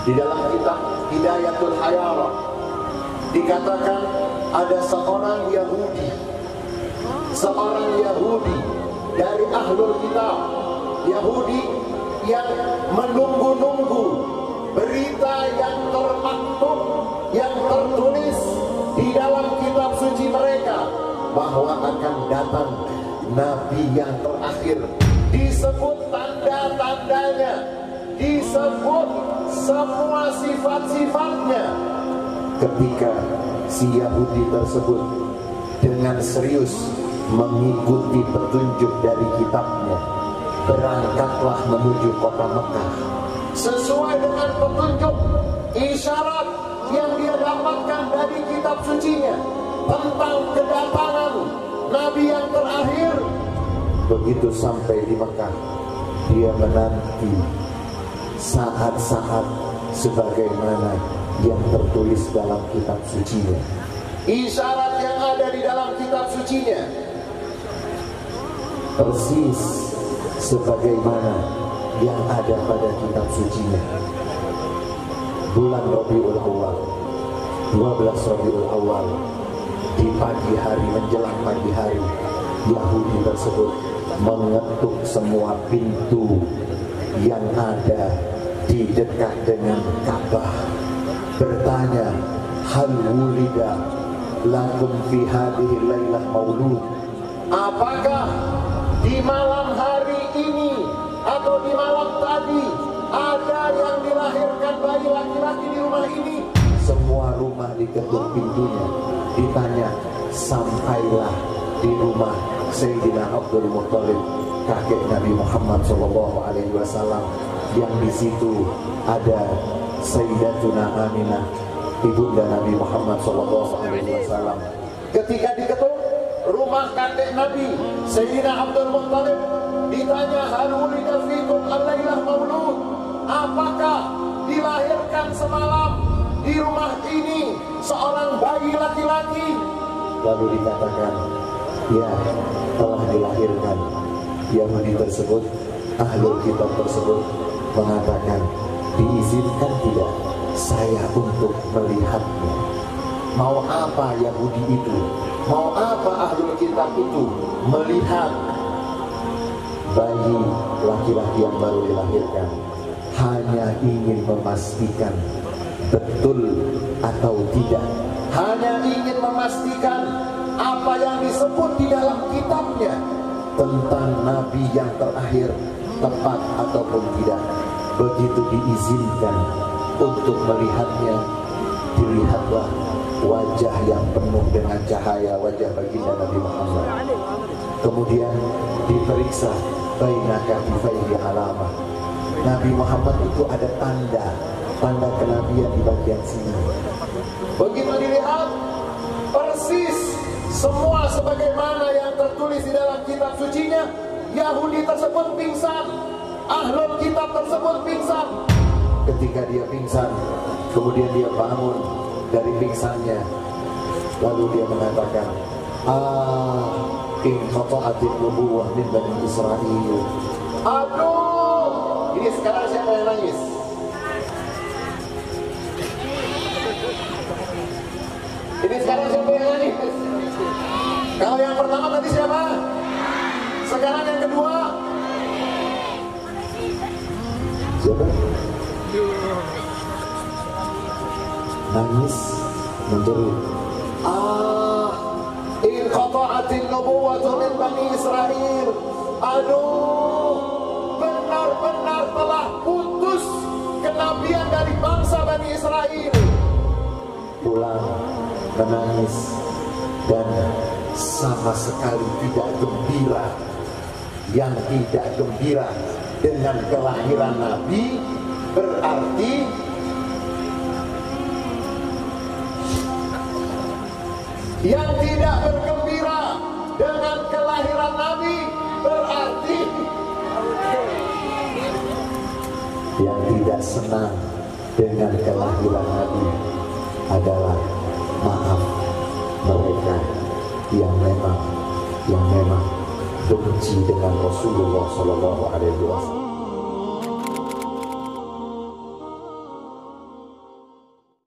Di dalam kitab Hidayatul Hayarah dikatakan ada seorang Yahudi dari ahlul kitab, Yahudi yang menunggu-nunggu berita yang termaktub, yang tertulis di dalam kitab suci mereka bahwa akan datang Nabi yang terakhir. Disebut tanda-tandanya, disebut semua sifat-sifatnya. Ketika si Yahudi tersebut dengan serius mengikuti petunjuk dari kitabnya, berangkatlah menuju kota Mekah sesuai dengan petunjuk isyarat yang dia dapatkan dari kitab sucinya tentang kedatangan Nabi yang terakhir. Begitu sampai di Mekah, dia menanti saat-saat sebagaimana yang tertulis dalam kitab sucinya, isyarat yang ada di dalam kitab sucinya persis sebagaimana yang ada pada kitab sucinya. Bulan Rabiul Awal, 12 Rabiul Awal, di pagi hari menjelang pagi hari, Yahudi tersebut mengetuk semua pintu yang ada di dekat dengan Ka'bah, bertanya, hal wulida lakum fi hadhihi lailah maulud, apakah di malam hari ini atau di malam tadi ada yang dilahirkan bayi laki-laki di rumah ini? Semua rumah diketuk pintunya, ditanya, sampailah di rumah Sayyidina Abdul Muttalib, kakek Nabi Muhammad SAW, yang di situ ada Sayyidatuna Aminah, ibunda Nabi Muhammad SAW. Ketika diketuk rumah kakek Nabi Sayyidina Abdul Muttalib, ditanya, hal wulida fikum al-lailah maulud, apakah dilahirkan semalam di rumah ini seorang bayi laki-laki? Lalu dikatakan, ya, telah dilahirkan. Yahudi tersebut, ahlul kitab tersebut mengatakan, diizinkan tidak saya untuk melihatnya? Mau apa Yahudi itu? Mau apa ahlul kitab itu melihat bayi laki-laki yang baru dilahirkan? Hanya ingin memastikan betul atau tidak, hanya ingin memastikan apa yang disebut di dalam kitabnya tentang Nabi yang terakhir tepat ataupun tidak. Begitu diizinkan untuk melihatnya, dilihatlah wajah yang penuh dengan cahaya, wajah baginda Nabi Muhammad. Kemudian diperiksa baina katifaihi alamah. Nabi Muhammad itu ada tanda kenabian di bagian sini. Begitu dilihat, persis semua sebagaimana yang tertulis di dalam kitab sucinya. Yahudi tersebut pingsan, ahlul kitab tersebut pingsan. Ketika dia pingsan, kemudian dia bangun dari pingsannya, lalu dia mengatakan, in qata'atin nubuwah min Bani Israil. Aduh, ini sekarang siapa yang nangis? Ini sekarang siapa yang nangis? Kalau yang pertama tadi siapa? Sekarang yang kedua siapa? Nangis, menjerit, in qata'atin nubuwwatu min Bani Israil. Aduh, benar-benar telah putus kenabian dari bangsa Bani Israel. Pulang menangis dan sama sekali tidak gembira. Yang tidak gembira dengan kelahiran Nabi berarti yang tidak bergembira dengan kelahiran Nabi berarti yang tidak senang dengan kelahiran Nabi adalah, maaf, mereka yang memang benci dengan Rasulullah SAW.